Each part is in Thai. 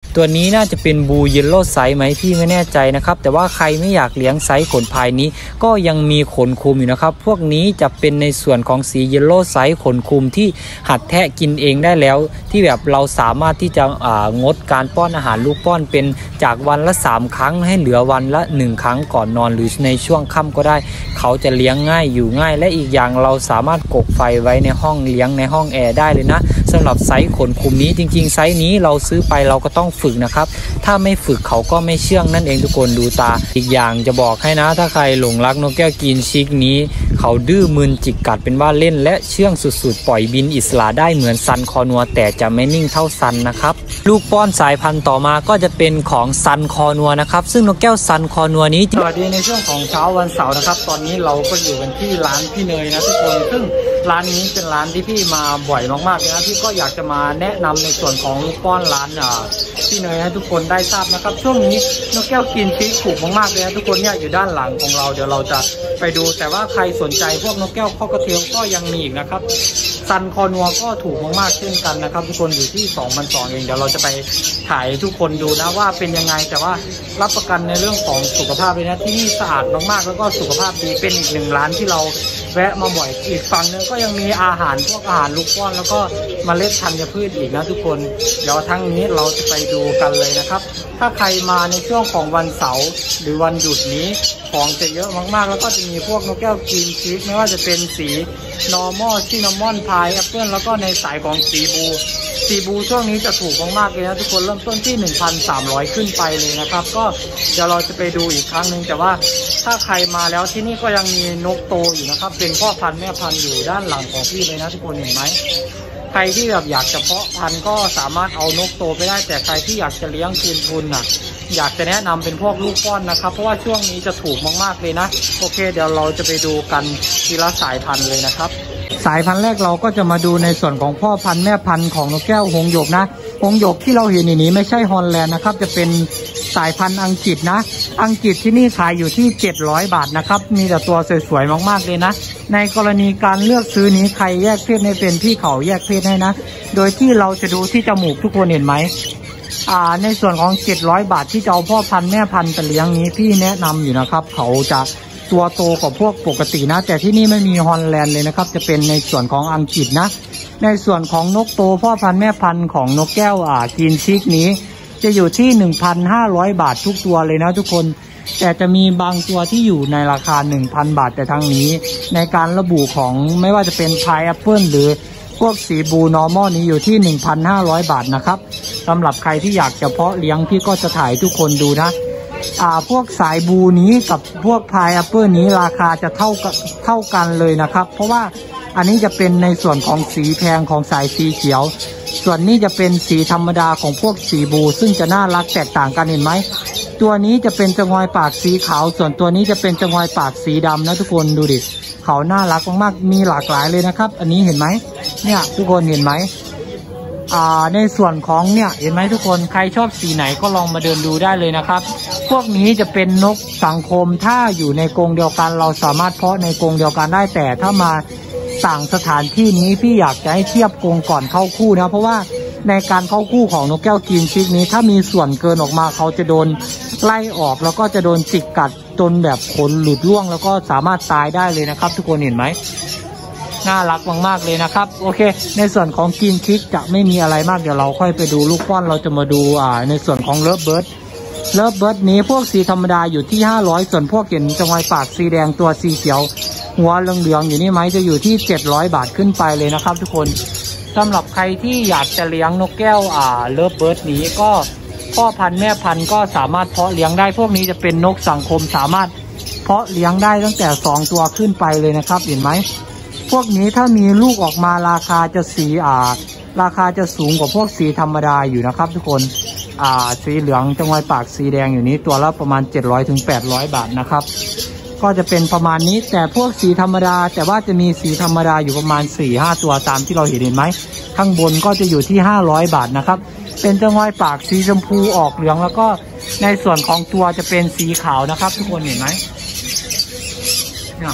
ตัวนี้น่าจะเป็นบูเยลโล่ไซส์ไหมพี่ไม่แน่ใจนะครับแต่ว่าใครไม่อยากเลี้ยงไซส์ขนพายนี้ก็ยังมีขนคุมอยู่นะครับพวกนี้จะเป็นในส่วนของสีเยลโล่ไซส์ขนคุมที่หัดแทะกินเองได้แล้วที่แบบเราสามารถที่จะงดการป้อนอาหารลูกป้อนเป็นจากวันละ3ครั้งให้เหลือวันละ1ครั้งก่อนนอนหรือในช่วงค่ำก็ได้เขาจะเลี้ยงง่ายอยู่ง่ายและอีกอย่างเราสามารถกกไฟไว้ในห้องเลี้ยงในห้องแอร์ได้เลยนะสำหรับไซส์ขนคุมนี้จริงๆไซส์นี้เราซื้อไปเราก็ต้องฝึกนะครับถ้าไม่ฝึกเขาก็ไม่เชื่องนั่นเองทุกคนดูตาอีกอย่างจะบอกให้นะถ้าใครหลงรักนกแก้วกรีนชิกนี้เขาดื้อมึนจิกกัดเป็นว่าเล่นและเชื่องสุดๆปล่อยบินอิสระได้เหมือนซันคอนัวแต่จะไม่นิ่งเท่าซันนะครับลูกป้อนสายพันธุ์ต่อมาก็จะเป็นของซันคอนัวนะครับซึ่งนกแก้วซันคอนัวนี้สวัสดีในช่วงของเช้าวันเสาร์นะครับตอนนี้เราก็อยู่กันที่ร้านพี่เนยนะทุกคนซึ่งร้านนี้เป็นร้านที่พี่มาบ่อยมากๆเลยนะพี่ก็อยากจะมาแนะนำในส่วนของลูกป้อนร้านพี่เนยให้ทุกคนได้ทราบนะครับช่วงนี้นกแก้วกินชิกถูกมากๆเลยนะทุกคนเนี่ยอยู่ด้านหลังของเราเดี๋ยวเราจะไปดูแต่ว่าใครสนใจพวกนกแก้วข้อกระเทียมก็ยังมีอีกนะครับซันคอนัวก็ถูกมากๆเช่นกันนะครับทุกคนอยู่ที่2,200เองเดี๋ยวเราจะไปถ่ายทุกคนดูนะว่าเป็นยังไงแต่ว่ารับประกันในเรื่องของสุขภาพเลยนะที่นี่สะอาดมากๆแล้วก็สุขภาพดีเป็นอีก1ร้านที่เราแวะมาบ่อยอีกฝั่งนึงก็ยังมีอาหารพวกอาหารลูกป้อนแล้วก็เมล็ดธัญพืชอีกนะทุกคนเดี๋ยวทั้งนี้เราจะไปดูกันเลยนะครับถ้าใครมาในช่วงของวันเสาร์หรือวันหยุดนี้ของจะเยอะมากๆแล้วก็จะมีพวกนกแก้วกรีนชีสไม่ว่าจะเป็นสีนอร์มอลซินนามอนพายแอปเปิลแล้วก็ในสายของสีบูช่วงนี้จะถูกมากๆเลยนะทุกคนเริ่มต้นที่ 1,300 ขึ้นไปเลยนะครับก็เดี๋ยวเราจะไปดูอีกครั้งหนึ่งแต่ว่าถ้าใครมาแล้วที่นี่ก็ยังมีนกโตอยู่นะครับเป็นพ่อพันธุ์แม่พันธุ์อยู่ด้านหลังของพี่เลยนะทุกคนเห็นไหมใครที่แบบอยากจะเพาะพันธุ์ก็สามารถเอานกโตไปได้แต่ใครที่อยากจะเลี้ยงคืนทุนอยากจะแนะนำเป็นพวกลูกป้อนนะครับเพราะว่าช่วงนี้จะถูกมากๆเลยนะโอเคเดี๋ยวเราจะไปดูกันทีละสายพันธุ์เลยนะครับสายพันธุ์แรกเราก็จะมาดูในส่วนของพ่อพันธุ์แม่พันธุ์ของนกแก้วหงส์หยกนะหงส์หยกที่เราเห็นนี้ไม่ใช่ฮอลแลนด์นะครับจะเป็นสายพันธุ์อังกฤษนะอังกฤษที่นี่ขายอยู่ที่700 บาทนะครับมีแต่ตัวสวยๆมากๆเลยนะในกรณีการเลือกซื้อนี้ใครแยกเพศในเป็นพี่เขาแยกเพศให้นะโดยที่เราจะดูที่จมูกทุกคนเห็นไหมในส่วนของ700 บาทที่จะเอาพ่อพันธุ์แม่พันธุ์ไปเลี้ยงนี้พี่แนะนำอยู่นะครับเขาจะตัวโตกว่าพวกปกตินะแต่ที่นี่ไม่มีฮอลแลนด์เลยนะครับจะเป็นในส่วนของอังกฤษนะในส่วนของนกโตพ่อพันธุ์แม่พันธุ์ของนกแก้วกรีนชิกนี้จะอยู่ที่ 1,500 บาททุกตัวเลยนะทุกคนแต่จะมีบางตัวที่อยู่ในราคา 1,000 บาทแต่ทางนี้ในการระบุของไม่ว่าจะเป็นพายแอปเปิลหรือพวกสีบูนอร์มอลนี้อยู่ที่ 1,500 บาทนะครับสำหรับใครที่อยากจะเพาะเลี้ยงพี่ก็จะถ่ายทุกคนดูนะพวกสายบูนี้กับพวกพายแอปเปิลนี้ราคาจะเท่ากันเลยนะครับเพราะว่าอันนี้จะเป็นในส่วนของสีแพงของสายสีเขียวส่วนนี้จะเป็นสีธรรมดาของพวกสีบูซึ่งจะน่ารักแตกต่างกันเห็นไหมตัวนี้จะเป็นจงอยปากสีขาวส่วนตัวนี้จะเป็นจงอยปากสีดำนะทุกคนดูดิเขาน่ารักมากๆมีหลากหลายเลยนะครับอันนี้เห็นไหมเนี่ยทุกคนเห็นไหมในส่วนของเนี่ยเห็นไหมทุกคนใครชอบสีไหนก็ลองมาเดินดูได้เลยนะครับพวกนี้จะเป็นนกสังคมถ้าอยู่ในกรงเดียวกันเราสามารถเพาะในกรงเดียวกันได้แต่ถ้ามาต่างสถานที่นี้พี่อยากจะให้เทียบกรงก่อนเข้าคู่นะเพราะว่าในการเข้าคู่ของนกแก้วกรีนชิกนี้ถ้ามีส่วนเกินออกมาเขาจะโดนไล่ออกแล้วก็จะโดนจิกกัดจนแบบขนหลุดร่วงแล้วก็สามารถตายได้เลยนะครับทุกคนเห็นไหมน่ารักมากๆเลยนะครับโอเคในส่วนของกรีนชิกจะไม่มีอะไรมากเดี๋ยวเราค่อยไปดูลูกป้อนเราจะมาดูในส่วนของเลิฟเบิร์ดนี้พวกสีธรรมดาอยู่ที่500ส่วนพวกเห็นจงอยปากสีแดงตัวสีเขียวหัวเหลืองๆอยู่นี่ไหมจะอยู่ที่700 บาทขึ้นไปเลยนะครับทุกคนสำหรับใครที่อยากจะเลี้ยงนกแก้วเลิฟเบิร์ดนี้ก็พ่อพันธุ์แม่พันธุ์ก็สามารถเพาะเลี้ยงได้พวกนี้จะเป็นนกสังคมสามารถเพาะเลี้ยงได้ตั้งแต่2 ตัวขึ้นไปเลยนะครับเห็นไหมพวกนี้ถ้ามีลูกออกมาราคาจะสูงกว่าพวกสีธรรมดาอยู่นะครับทุกคนสีเหลืองจงอยปากสีแดงอยู่นี้ตัวละประมาณ700-800 บาทนะครับก็จะเป็นประมาณนี้แต่พวกสีธรรมดาแต่ว่าจะมีสีธรรมดาอยู่ประมาณ 4-5 ตัวตามที่เราเห็นไหมข้างบนก็จะอยู่ที่500 บาทนะครับเป็นจงอยปากสีชมพูออกเหลืองแล้วก็ในส่วนของตัวจะเป็นสีขาวนะครับทุกคนเห็นไหมเนี่ย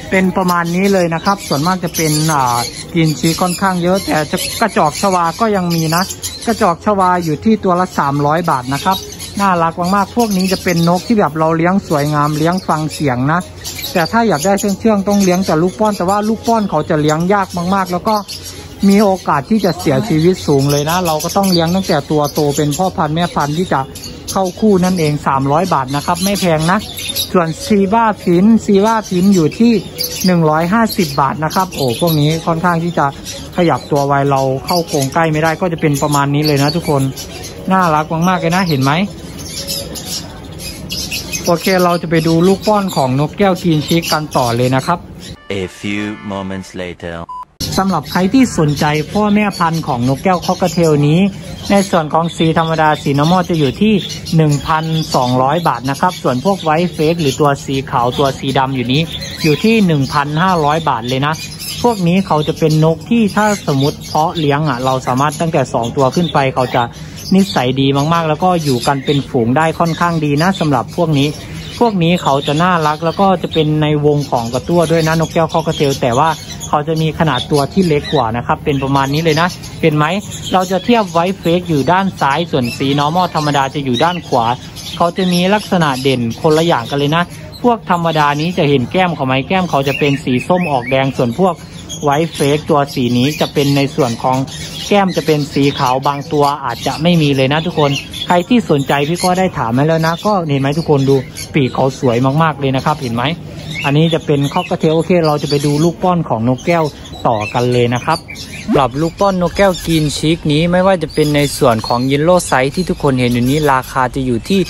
เป็นประมาณนี้เลยนะครับส่วนมากจะเป็นกินชีค่อนข้างเยอะแต่กระจอกชวาก็ยังมีนะกระจอกชวาอยู่ที่ตัวละ300 บาทนะครับน่ารักมากๆพวกนี้จะเป็นนกที่แบบเราเลี้ยงสวยงามเลี้ยงฟังเสียงนะแต่ถ้าอยากได้เชื่องต้องเลี้ยงแต่ลูกป้อนแต่ว่าลูกป้อนเขาจะเลี้ยงยากมากๆแล้วก็มีโอกาสที่จะเสียชีวิตสูงเลยนะเราก็ต้องเลี้ยงตั้งแต่ตัวโตเป็นพ่อพันธุ์แม่พันธุ์ที่จะเข้าคู่นั่นเอง300 บาทนะครับไม่แพงนะส่วนซีว่าพินอยู่ที่150 บาทนะครับโอ้พวกนี้ค่อนข้างที่จะขยับตัวไวเราเข้าโกงใกล้ไม่ได้ก็จะเป็นประมาณนี้เลยนะทุกคนน่ารักมากๆเลยนะเห็นไหมโอเคเราจะไปดูลูกป้อนของนกแก้วกรีนชิคกันต่อเลยนะครับ A few moments later สำหรับใครที่สนใจพ่อแม่พันธุ์ของนกแก้วคอกเทลนี้ในส่วนของสีธรรมดาสีนอร์มอลจะอยู่ที่ 1,200 บาทนะครับส่วนพวกไวท์เฟกหรือตัวสีขาวตัวสีดำอยู่นี้อยู่ที่ 1,500 บาทเลยนะพวกนี้เขาจะเป็นนกที่ถ้าสมมติเพาะเลี้ยงเราสามารถตั้งแต่2 ตัวขึ้นไปเขาจะนิสัยดีมากๆแล้วก็อยู่กันเป็นฝูงได้ค่อนข้างดีนะสำหรับพวกนี้เขาจะน่ารักแล้วก็จะเป็นในวงของกระตั้วด้วยนะนกแก้วคอกเทลแต่ว่าเขาจะมีขนาดตัวที่เล็กกว่านะครับเป็นประมาณนี้เลยนะเห็นไหมเราจะเทียบไวท์เฟกอยู่ด้านซ้ายส่วนสีนอร์มอลธรรมดาจะอยู่ด้านขวาเขาจะมีลักษณะเด่นคนละอย่างกันเลยนะพวกธรรมดานี้จะเห็นแก้มเขาไหมแก้มเขาจะเป็นสีส้มออกแดงส่วนพวกไวท์เฟกตัวสีนี้จะเป็นในส่วนของแก้มจะเป็นสีขาวบางตัวอาจจะไม่มีเลยนะทุกคนใครที่สนใจพี่ก็ได้ถามมาแล้วนะก็เห็นไหมทุกคนดูปีกเขาสวยมากๆเลยนะครับเห็นไหมอันนี้จะเป็นคอกเทลโอเคเราจะไปดูลูกป้อนของนกแก้วต่อกันเลยนะครับปรับลูกป้อนนกแก้วกรีนชิคนี้ไม่ว่าจะเป็นในส่วนของยินโลไซส์ที่ทุกคนเห็นอยู่นี้ราคาจะอยู่ที่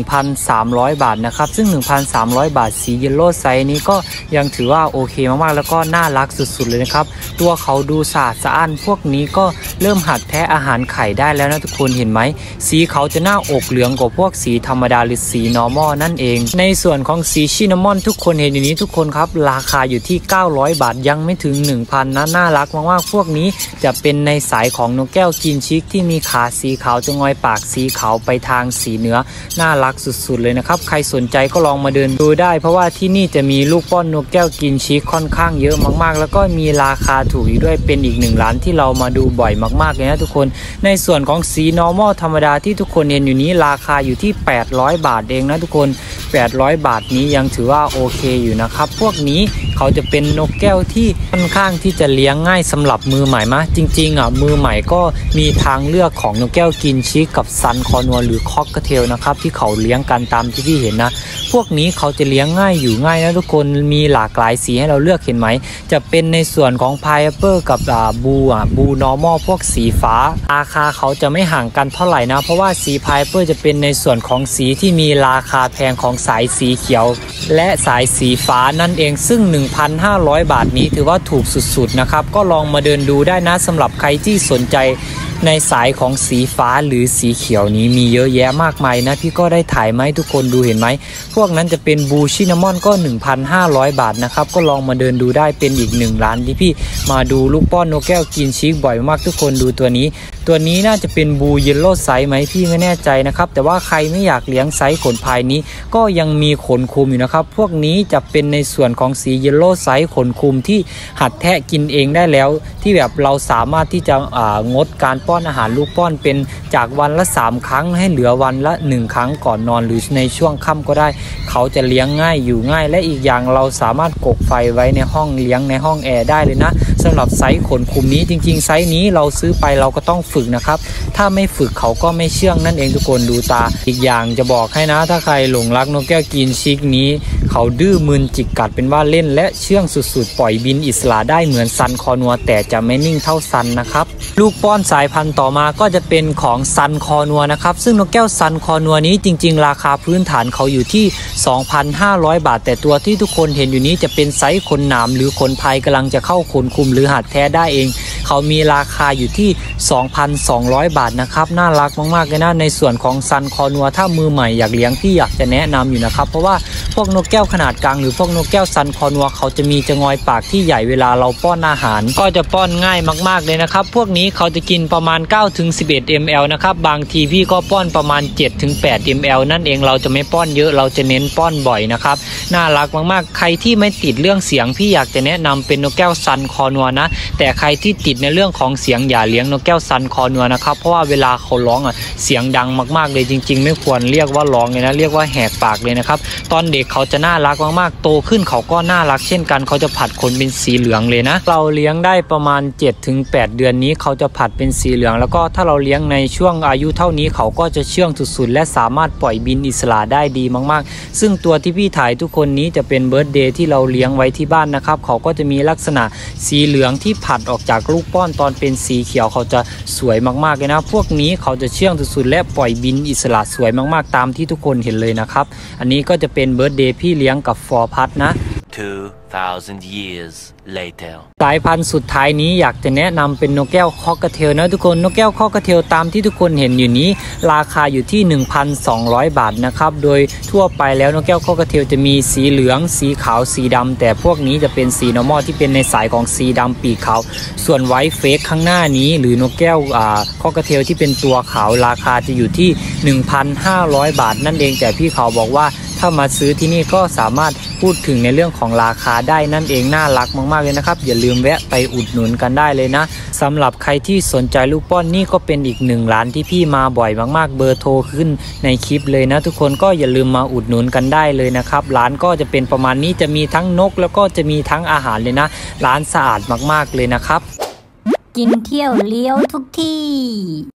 1,300 บาทนะครับซึ่ง 1,300 บาทสียินโลไซส์นี้ก็ยังถือว่าโอเคมากๆแล้วก็น่ารักสุดๆเลยนะครับตัวเขาดูสะอาดสะอ้านพวกนี้ก็เริ่มหัดแทะอาหารไข่ได้แล้วนะทุกคนเห็นไหมสีเขาจะหน้าอกเหลืองกว่าพวกสีธรรมดาหรือสีนอร์มอลนั่นเองในส่วนของสีชินามอนทุกคนเห็นอยู่นี้ทุกคนครับราคาอยู่ที่900 บาทยังไม่ถึง 1,000 นะน่ารักมากๆพวกนี้จะเป็นในสายของนกแก้วกรีนชิคที่มีขาสีขาวจะงอยปากสีขาวไปทางสีเนื้อน่ารักสุดๆเลยนะครับใครสนใจก็ลองมาเดินดูได้เพราะว่าที่นี่จะมีลูกป้อนนกแก้วกรีนชิคค่อนข้างเยอะมากๆแล้วก็มีราคาถูกอีกด้วยเป็นอีก1 ร้านที่เรามาดูบ่อยมากๆเลยนะทุกคนในส่วนของสีนอร์มอลธรรมดาที่ทุกคนเห็นอยู่นี้ราคาอยู่ที่800 บาทเองนะทุกคน800 บาทนี้ยังถือว่าโอเคอยู่นะครับพวกนี้เขาจะเป็นนกแก้วที่ค่อนข้างที่จะเลี้ยงง่ายสำหรับมือใหม่มะจริงๆมือใหม่ก็มีทางเลือกของนกแก้วกรีนชิคกับซันคอนัวหรือคอกเทลนะครับที่เขาเลี้ยงกันตามที่พี่เห็นนะพวกนี้เขาจะเลี้ยงง่ายอยู่ง่ายนะทุกคนมีหลากหลายสีให้เราเลือกเห็นไหมจะเป็นในส่วนของพายเปอร์กับบูนอร์มอลพวกสีฟ้าราคาเขาจะไม่ห่างกันเท่าไหร่นะเพราะว่าสีพายเปอร์จะเป็นในส่วนของสีที่มีราคาแพงของสายสีเขียวและสายสีฟ้านั่นเองซึ่ง 1,500 บาทนี้ถือว่าถูกสุดๆนะครับก็ลองมาเดินดูได้นะสำหรับใครที่สนใจในสายของสีฟ้าหรือสีเขียวนี้มีเยอะแยะมากมายนะพี่ก็ได้ถ่ายไหมทุกคนดูเห็นไหมพวกนั้นจะเป็นบูชินามอนก็ 1,500 บาทนะครับก็ลองมาเดินดูได้เป็นอีก1 ร้านที่พี่มาดูลูกป้อนนกแก้วกรีนชิคบ่อยมากทุกคนดูตัวนี้น่าจะเป็นบูเยลโล่ไซส์ไหมพี่ไม่แน่ใจนะครับแต่ว่าใครไม่อยากเลี้ยงไซส์ขนพายนี้ก็ยังมีขนคุมอยู่นะครับพวกนี้จะเป็นในส่วนของสีเยลโล่ไซส์ขนคุมที่หัดแทะกินเองได้แล้วที่แบบเราสามารถที่จะงดการป้อนอาหารลูกป้อนเป็นจากวันละ3 ครั้งให้เหลือวันละ1 ครั้งก่อนนอนหรือในช่วงค่ำก็ได้เขาจะเลี้ยงง่ายอยู่ง่ายและอีกอย่างเราสามารถกกไฟไว้ในห้องเลี้ยงในห้องแอร์ได้เลยนะสำหรับไซส์ขนคุมนี้จริงๆไซส์นี้เราซื้อไปเราก็ต้องฝึกนะครับถ้าไม่ฝึกเขาก็ไม่เชื่องนั่นเองทุกคนดูตาอีกอย่างจะบอกให้นะถ้าใครหลงรักนกแก้วกรีนชิคนี้เขาดื้อมึนจิกกัดเป็นว่าเล่นและเชื่องสุดๆปล่อยบินอิสระได้เหมือนซันคอนัวแต่จะไม่นิ่งเท่าซันนะครับลูกป้อนสายพันธุ์ต่อมาก็จะเป็นของซันคอนัวนะครับซึ่งนกแก้วซันคอนัวนี้จริงๆราคาพื้นฐานเขาอยู่ที่ 2,500 บาทแต่ตัวที่ทุกคนเห็นอยู่นี้จะเป็นไซส์ขนหนามหรือขนพายกำลังจะเข้าขนคุมหรือหัดแท้ได้เองเขามีราคาอยู่ที่ 2,200 บาทนะครับน่ารักมากๆเลยนะในส่วนของซันคอนัวถ้ามือใหม่อยากเลี้ยงพี่อยากจะแนะนำอยู่นะครับเพราะว่าพวกนกแก้วขนาดกลางหรือพวกนกแก้วซันคอนัวเขาจะมีจงอยปากที่ใหญ่เวลาเราป้อนอาหารก็จะป้อนง่ายมากๆเลยนะครับพวกนี้เขาจะกินประมาณ 9-11 ml นะครับบางทีพี่ก็ป้อนประมาณ 7-8 ml นั่นเองเราจะไม่ป้อนเยอะเราจะเน้นป้อนบ่อยนะครับน่ารักมากๆใครที่ไม่ติดเรื่องเสียงพี่อยากจะแนะนำเป็นนกแก้วซันคอนัวนะแต่ใครที่ติดในเรื่องของเสียงอย่าเลี้ยงนกแก้วซันคอนัวนะครับเพราะว่าเวลาเขาร้องเสียงดังมากๆเลยจริงๆไม่ควรเรียกว่าร้องเลยนะเรียกว่าแหกปากเลยนะครับตอนเด็กเขาจะน่ารักมากๆโตขึ้นเขาก็น่ารักเช่นกันเขาจะผัดขนเป็นสีเหลืองเลยนะเราเลี้ยงได้ประมาณ 7-8 เดือนนี้เขาจะผัดเป็นสีเหลืองแล้วก็ถ้าเราเลี้ยงในช่วงอายุเท่านี้เขาก็จะเชื่องสุดๆและสามารถปล่อยบินอิสระได้ดีมากๆซึ่งตัวที่พี่ถ่ายทุกคนนี้จะเป็นเบิร์ธเดย์ที่เราเลี้ยงไว้ที่บ้านนะครับเขาก็จะมีลักษณะสีเหลืองที่ผัดออกจากลูกป้อนตอนเป็นสีเขียวเขาจะสวยมากๆเลยนะพวกนี้เขาจะเชื่องสุดๆและปล่อยบินอิสระสวยมากๆตามที่ทุกคนเห็นเลยนะครับอันนี้ก็จะเป็นเบิร์ธเดย์พี่เลี้ยงกับฟอร์พัดนะ 2,000 years later สายพันธุ์สุดท้ายนี้อยากจะแนะนำเป็นนกแก้วคอกระเทลนะทุกคนนกแก้วคอกระเทลตามที่ทุกคนเห็นอยู่นี้ราคาอยู่ที่ 1,200 บาทนะครับโดยทั่วไปแล้วนกแก้วคอกระเทลจะมีสีเหลืองสีขาวสีดำแต่พวกนี้จะเป็นสีนอร์มอลที่เป็นในสายของสีดำปีกขาวส่วนไวท์เฟกข้างหน้านี้หรือนกแก้วคอกระเทลที่เป็นตัวขาวราคาจะอยู่ที่ 1,500 บาทนั่นเองแต่พี่เขาบอกว่าถ้ามาซื้อที่นี่ก็สามารถพูดถึงในเรื่องของราคาได้นั่นเองน่ารักมากๆเลยนะครับอย่าลืมแวะไปอุดหนุนกันได้เลยนะสำหรับใครที่สนใจลูกป้อนนี่ก็เป็นอีกหนึ่งร้านที่พี่มาบ่อยมากๆเบอร์โทรขึ้นในคลิปเลยนะทุกคนก็อย่าลืมมาอุดหนุนกันได้เลยนะครับร้านก็จะเป็นประมาณนี้จะมีทั้งนกแล้วก็จะมีทั้งอาหารเลยนะร้านสะอาดมากๆเลยนะครับกินเที่ยวเลี้ยวทุกที่